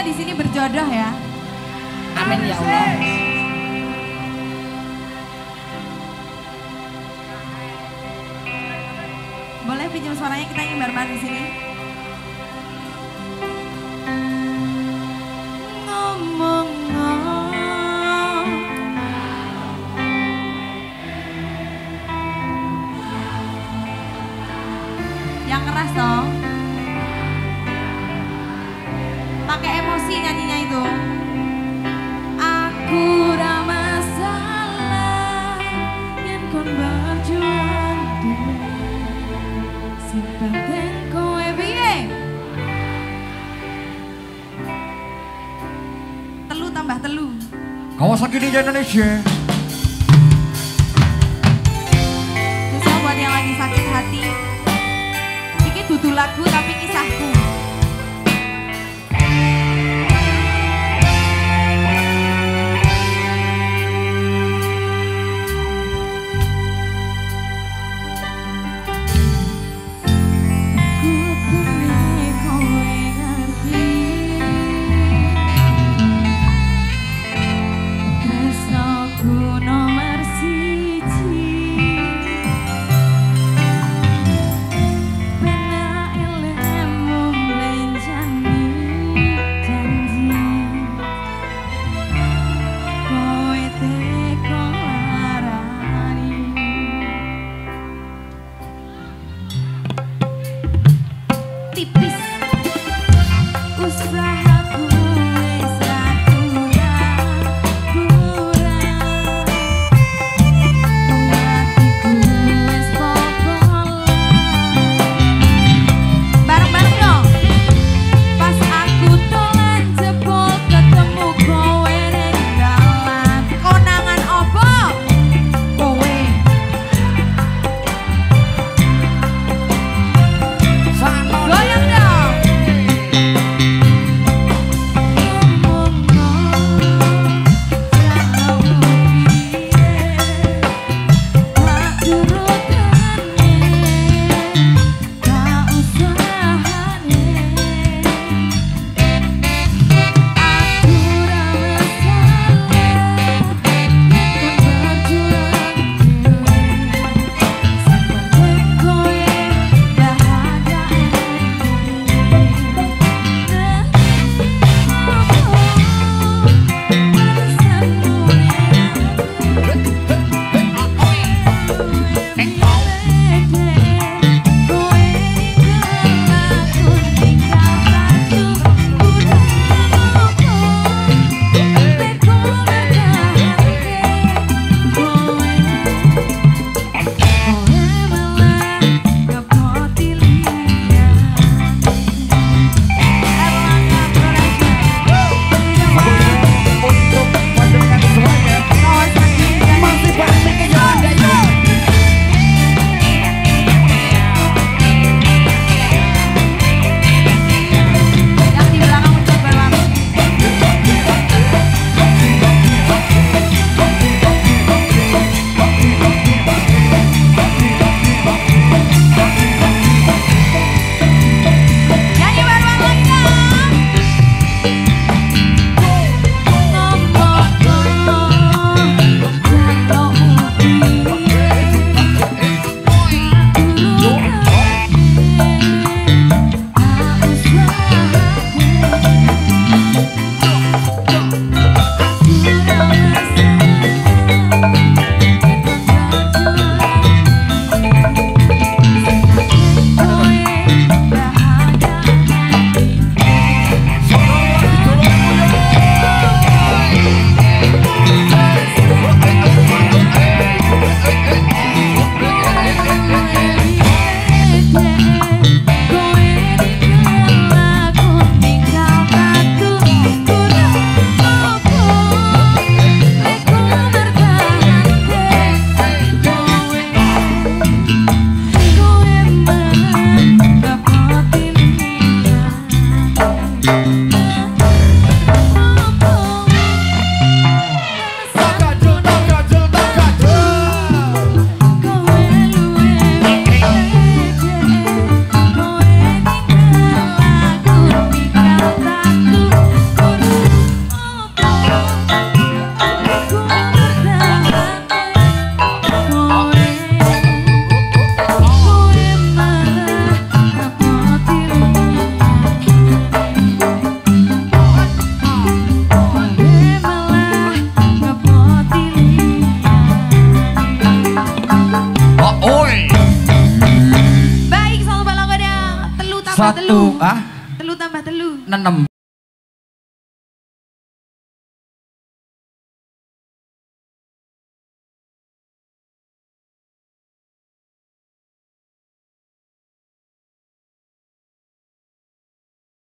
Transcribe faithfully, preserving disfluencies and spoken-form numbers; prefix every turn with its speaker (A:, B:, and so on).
A: kita di sini berjodoh ya.
B: Amin ya Allah.
A: Boleh pinjam suaranya, kita ingin bareng di sini. Ngomong-ngomong, yang keras dong. Pakai emosi nyanyinya itu. Aku ora masalah yen kon berjuang dhewe. Sing penting kowe piye? Telu tambah telu.
C: Kawasaki Ninja Indonesia.
A: Khusus buat yang lagi sakit hati. Iki dudu lagu tapi kisahku. tambah telu.
C: Satu, ah?
A: Telu tambah telu.
C: Nenem.